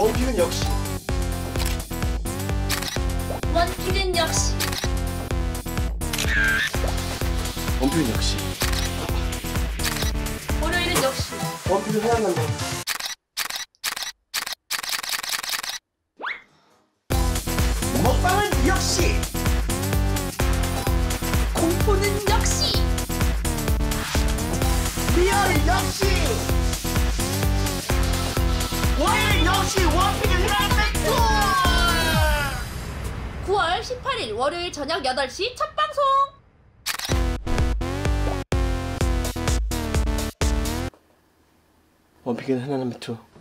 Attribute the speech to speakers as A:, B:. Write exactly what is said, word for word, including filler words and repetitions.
A: 원픽은 역시.
B: 원픽은 역시.
A: 원픽은 역시.
B: 월요일은 역시.
A: 원픽은 생각난다. 먹방은 역시.
B: 공포는 역시.
A: 리얼은 역시. 월요일 역시 원픽은 생각난다.
B: 구월 십팔일 월요일 저녁 여덟 시 첫 방송.
A: 원픽은 하나는 투.